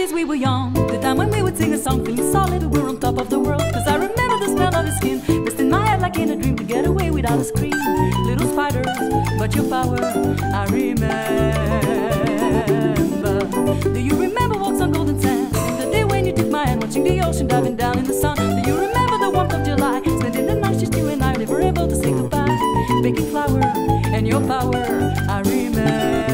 days we were young, the time when we would sing a song, feeling solid, we were on top of the world. Cause I remember the smell of his skin, rest in my head like in a dream, to get away without a scream. Little spider, but your power, I remember. Do you remember walks on golden sand, the day when you took my hand, watching the ocean diving down in the sun? Do you remember the warmth of July, spending the night just you and I, never able to say goodbye? Baking flour and your power, I remember.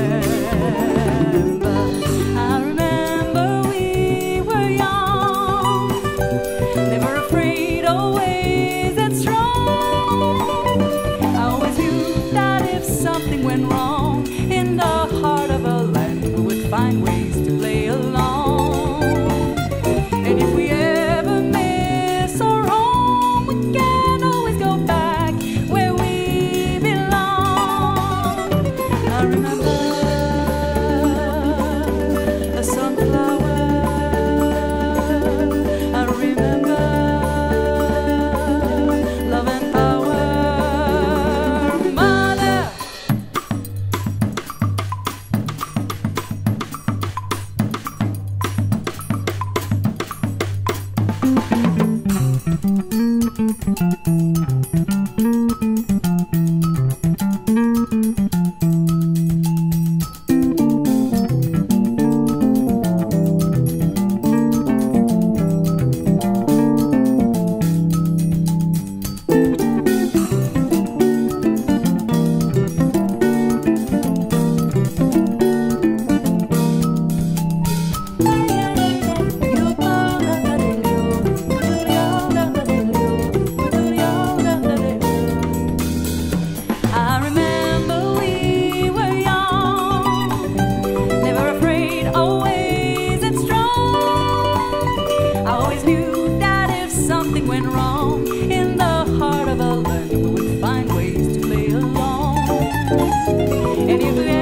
I remember we were young, never afraid, always and strong. I always knew that if something went wrong in the heart of a land, we would find ways to play along. And if we ever miss our home, we can always go back where we belong. I remember a sunflower, I remember love and power, mother. I remember we were young, never afraid, always and strong. I always knew that if something went wrong in the heart of a land, we would find ways to play along. And if we